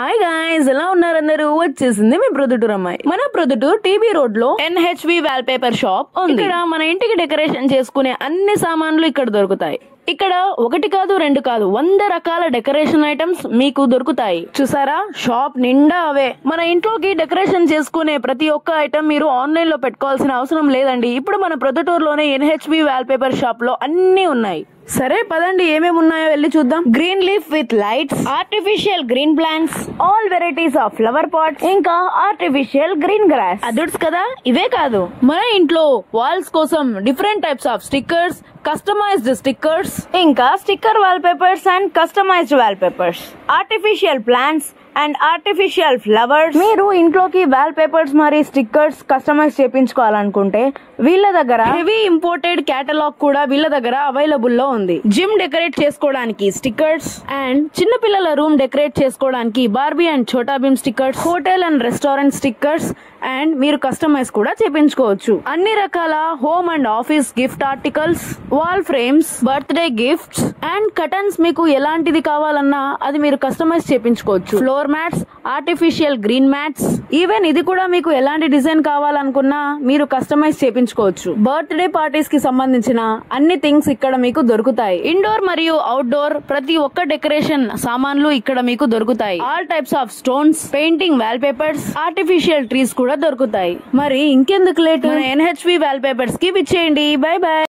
Hi guys, ఎలా ఉన్నారు అందరూ? వచ్చేసింది మీ ప్రొద్దుటూరు అమ్మాయి. మన ప్రొద్దుటూరు టీబీ రోడ్ లో NHV వాల్ పేపర్ షాప్ ఉంది. ఇక్కడ మన ఇంటికి డెకరేషన్ చేసుకునే అన్ని సామాన్లు ఇక్కడ దొరుకుతాయి. ఇక్కడ ఒకటి కాదు, రెండు కాదు, 100 రకాల డెకరేషన్ ఐటమ్స్ మీకు దొరుకుతాయి. చూసారా, షాప్ నిండా అవే. మన ఇంట్లోకి డెకరేషన్ చేసుకునే ప్రతి ఒక్క ఐటమ్ మీరు ఆన్లైన్ లో పెట్టుకోవాల్సిన అవసరం లేదండి. ఇప్పుడు మన ప్రొద్దుటూరులోనే NHV వాల్ పేపర్ షాప్ లో అన్ని ఉన్నాయి. సరే పదండి, ఏమేమి ఉన్నాయో వెళ్ళి చూద్దాం. Green leaf with lights, artificial green plants, all varieties of flower pots, ఇంకా ఆర్టిఫిషియల్ గ్రీన్ గ్రాస్. అదుడ్స్ కదా, ఇవే కాదు, మన ఇంట్లో వాల్స్ కోసం different types of stickers, customised stickers, ఇంకా sticker wallpapers and customised wall papers, artificial plants and artificial flowers. మీరు ఇంట్లోకి వాల్ పేపర్స్ మరి స్టిక్కర్స్ కస్టమైజ్ చేయించుకోవాలనుకుంటే వీళ్ళ దగ్గర హెవీ ఇంపోర్టెడ్ కేటలాగ్ కూడా వీళ్ళ దగ్గర అవైలబుల్ లో ఉంది. జిమ్ డెకరేట్ చేసుకోవడానికి స్టిక్కర్స్, అండ్ చిన్న పిల్లల రూమ్ డెకరేట్ చేసుకోవడానికి Barbie and Chhota Bheem stickers, hotel and restaurant stickers, and మీరు కస్టమైజ్ కూడా చేయించుకోవచ్చు. అన్ని రకాల home and office gift articles, wall frames, birthday gifts and curtains, మీకు ఎలాంటిది కావాలన్నా అది మీరు కస్టమైజ్ చేయించుకోవచ్చు. Floor mats, artificial green mats, even ఇది కూడా మీకు ఎలాంటి డిజైన్ కావాలనుకున్నా మీరు కస్టమైజ్ చేయించుకోవచ్చు. బర్త్డే పార్టీస్ కి సంబంధించిన అన్ని థింగ్స్ ఇక్కడ మీకు దొరుకుతాయి. ఇండోర్ మరియు అవుట్డోర్ ప్రతి ఒక్క డెకరేషన్ సామాన్లు ఇక్కడ మీకు దొరుకుతాయి. All types of stones, painting wall papers, artificial trees కూడా దొరుకుతాయి. మరి ఇంకెందుకు లేట్, NHV వాల్ పేపర్స్ కి విచ్చేయండి. By by.